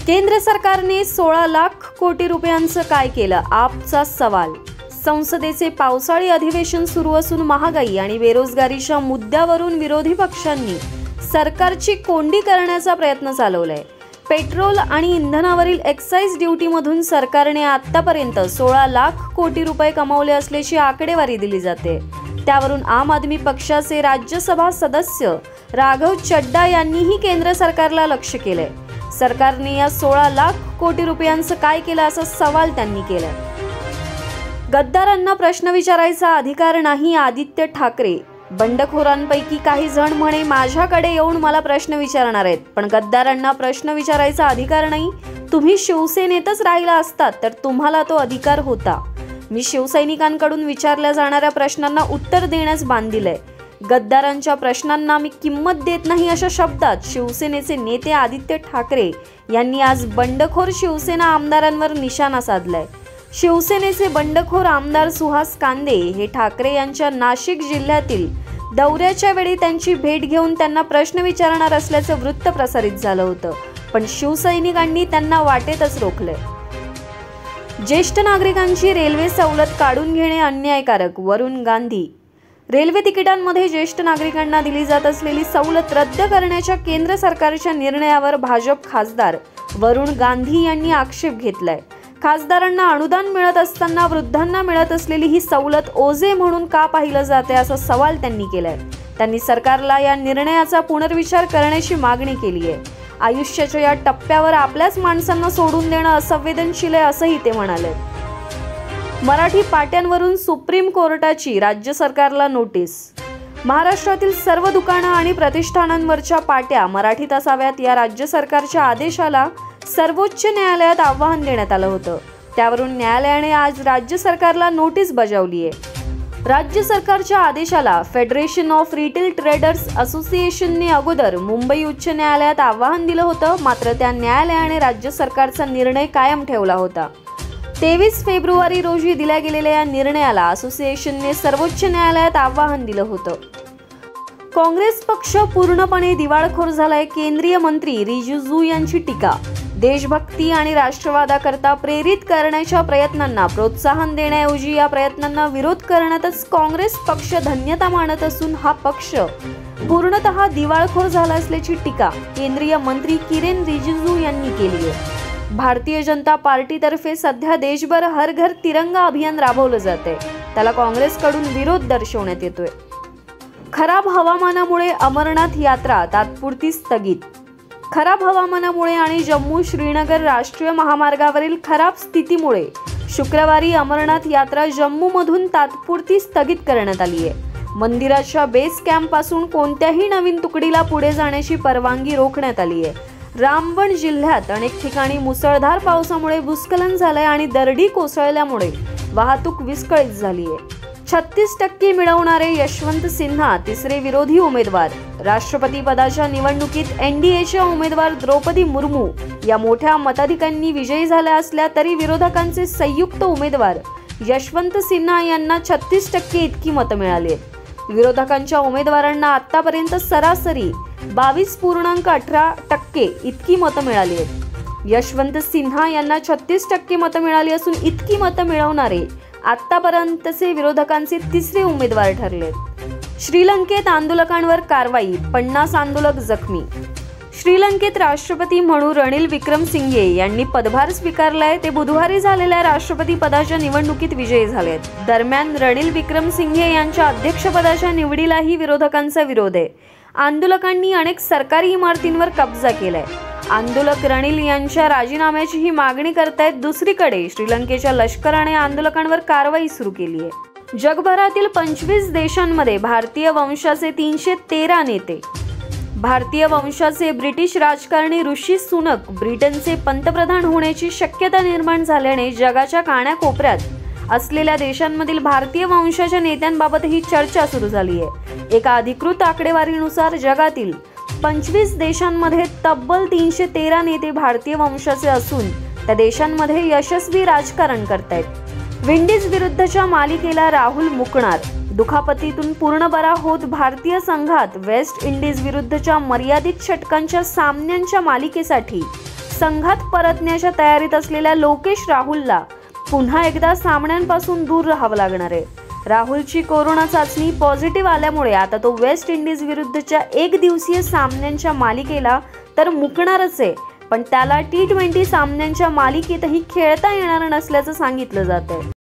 केंद्र सरकारने 16 लाख कोटी रुपयांचं काय केलं? आपचा सवाल। संसदेचे पावसाळी अधिवेशन सुरू असून महागाई आणि बेरोजगारीच्या मुद्द्यावरून विरोधी पक्षांनी सरकारची कोंडी करण्याचा प्रयत्न चालवलाय। पेट्रोल आणि इंधनावरील एक्साइज ड्यूटीमधून सरकारने आतापर्यंत 16 लाख कोटी रुपये कमावले असल्याची आकडेवारी दिली जाते। त्यावरून आम आदमी पक्षाचे राज्यसभा सदस्य राघव चड्डा यांनीही केंद्र सरकारला लक्ष्य केलंय। सरकारने या 16 लाख कोटी रुपयांचं काय केलं असा सवाल त्यांनी केलाय। गद्दारांना प्रश्न विचारायचा अधिकार नाही। आदित्य ठाकरे। बंडखोरांपैकी काही जण म्हणे माझ्याकडे येऊन मला प्रश्न विचारणार आहेत, पण गद्दारांना प्रश्न विचारायचा अधिकार नाही। तुम्ही शिवसेनेतच राहिला असतात तर तुम्हाला तो अधिकार होता। मी शिवसैनिकांकडून विचारल्या जाणाऱ्या प्रश्नांना उत्तर देण्यास बांधील आहे। गद्दारांच्या प्रश्नांना मी किंमत देत नाही अशा शब्दात शिवसेनेचे नेते आदित्य ठाकरे यांनी आज बंडखोर शिवसेना आमदारांवर निशाणा साधलाय। शिवसेनेचे बंडखोर आमदार सुहास कांदे हे ठाकरे यांच्या नाशिक जिल्ह्यातील दौऱ्याच्या वेळी त्यांची भेट घेऊन त्यांना प्रश्न विचारणार असल्याचं वृत्त प्रसारित झालं होतं, पण शिवसैनिकांनी त्यांना वाटेतच रोखलंय। ज्येष्ठ नागरिकांची रेल्वे सवलत काढून घेणे अन्यायकारक। वरुण गांधी। रेल्वे तिकिटांमध्ये ज्येष्ठ नागरिकांना दिली जात असलेली सवलत रद्द करण्याच्या केंद्र सरकारच्या निर्णयावर भाजप खासदार वरुण गांधी यांनी आक्षेप घेतलाय। खासदारांना अनुदान मिळत असताना वृद्धांना मिळत असलेली ही सवलत ओझे म्हणून का पाहिलं जाते असा सवाल त्यांनी केलाय। त्यांनी सरकारला या निर्णयाचा पुनर्विचार करण्याची मागणी केली आहे। आयुष्याच्या या टप्प्यावर आपल्याच माणसांना सोडून देणं असंवेदनशील आहे असंही ते म्हणाले। मराठी पाट्यांवरून सुप्रीम कोर्टाची राज्य सरकारला नोटीस। महाराष्ट्रातील सर्व दुकानं आणि प्रतिष्ठानांवरच्या पाट्या मराठीत असाव्यात या राज्य सरकारच्या आदेशाला सर्वोच्च न्यायालयात आव्हान देण्यात आलं होतं। त्यावरून न्यायालयाने आज राज्य सरकारला नोटीस बजावली आहे। राज्य सरकारच्या आदेशाला फेडरेशन ऑफ रिटेल ट्रेडर्स असोसिएशनने अगोदर मुंबई उच्च न्यायालयात आव्हान दिलं होतं, मात्र त्या न्यायालयाने राज्य सरकारचा निर्णय कायम ठेवला होता। 23 फेब्रुवारी रोजी दिल्या गेलेल्या या निर्णयाला असोसिएशनने सर्वोच्च न्यायालयात आव्हान दिलं होतं। काँग्रेस पक्ष पूर्णपणे दिवाळखोर झालाय। केंद्रीय मंत्री रिजिजू यांची टीका। देशभक्ती आणि राष्ट्रवादाकरता प्रेरित करण्याच्या प्रयत्नांना प्रोत्साहन देण्याऐवजी या प्रयत्नांना विरोध करण्यातच काँग्रेस पक्ष धन्यता मानत असून हा पक्ष पूर्णतः दिवाळखोर झाला असल्याची टीका केंद्रीय मंत्री किरेन रिजिजू यांनी केली आहे। भारतीय जनता पार्टीतर्फे सध्या देशभर हर घर तिरंगा अभियान राबवलं जाते, त्याला काँग्रेसकडून विरोध दर्शवण्यात येतोय। खराब हवामानामुळे अमरनाथ यात्रा तात्पुरती स्थगित। खराब हवामानामुळे आणि जम्मू श्रीनगर राष्ट्रीय महामार्गावरील खराब स्थितीमुळे शुक्रवारी अमरनाथ यात्रा जम्मूमधून तात्पुरती स्थगित करण्यात आली आहे। मंदिराच्या बेस कॅम्प पासून कोणत्याही नवीन तुकडीला पुढे जाण्याची परवानगी रोखण्यात आली आहे। रामबन जिल्ह्यात अनेक ठिकाणी मुसळधार पावसामुळे भूस्खलन झालंय आणि दरडी कोसळल्यामुळे वाहतूक विस्कळीत झाली आहे। 36% मिळवणारे यशवंत सिन्हा तिसरे विरोधी उमेदवार। राष्ट्रपती पदाच्या निवडणुकीत एनडीएच्या उमेदवार द्रौपदी मुर्मू या मोठ्या मताधिक्यांनी विजयी झाल्या असल्या तरी विरोधकांचे संयुक्त उमेदवार यशवंत सिन्हा यांना 36% इतकी मतं मिळाली आहेत। विरोधकांच्या उमेदवारांना आतापर्यंत सरासरी 22.18% इतकी मतं मिळाली आहेत। यशवंत सिन्हा यांना 36% मतं मिळाली असून इतकी मतं मिळवणारे आतापर्यंतचे विरोधकांचे तिसरे उमेदवार ठरले। श्रीलंकेत आंदोलकांवर कारवाई। 50 आंदोलक जखमी। श्रीलंकेत राष्ट्रपती म्हणून रणिल विक्रमसिंघे यांनी पदभार स्वीकारलाय। ते बुधवारी झालेल्या राष्ट्रपती पदाच्या निवडणुकीत विजयी झालेत। दरम्यान रणिल विक्रमसिंघे यांच्या अध्यक्षपदाच्या निवडीलाही विरोधकांचा विरोध आहे। आंदोलकांनी अनेक सरकारी इमारतींवर कब्जा केलाय। आंदोलक रणिल यांच्या राजीनाम्याचीही मागणी करतायत। दुसरीकडे श्रीलंकेच्या लष्कराने आंदोलकांवर कारवाई सुरू केली आहे। जगभरातील 25 देशांमध्ये भारतीय वंशाचे 313 नेते। भारतीय वंशाचे ब्रिटिश राजकारणी ऋषी सुनक ब्रिटनचे पंतप्रधान होण्याची शक्यता निर्माण झाल्याने जगाच्या कानाकोपऱ्यात असलेल्या देशांमधील भारतीय वंशाच्या नेत्यांबाबतही चर्चा सुरू झाली आहे। एका अधिकृत आकडेवारीनुसार जगातील 25 देशांमध्ये तब्बल 313 नेते भारतीय वंशाचे असून त्या देशांमध्ये यशस्वी राजकारण करतायत। विंडीज विरुद्धच्या मालिकेला राहुल मुकणार। दुखापतीतून पूर्ण बरा होत भारतीय संघात वेस्ट इंडीज विरुद्धच्या मर्यादित षटकांच्या सामन्यांच्या मालिकेसाठी संघात परतण्याच्या तयारीत असलेल्या लोकेश राहुलला पुन्हा एकदा सामन्यांपासून दूर राहावं लागणार आहे. राहुलची कोरोना चाचणी पॉझिटिव्ह आल्यामुळे आता तो वेस्ट इंडिज विरुद्धच्या एकदिवसीय सामन्यांच्या मालिकेला तर मुकणारच आहे, पण त्याला T20 सामन्यांच्या मालिकेतही खेळता येणार नसल्याचं सांगितलं जात आहे.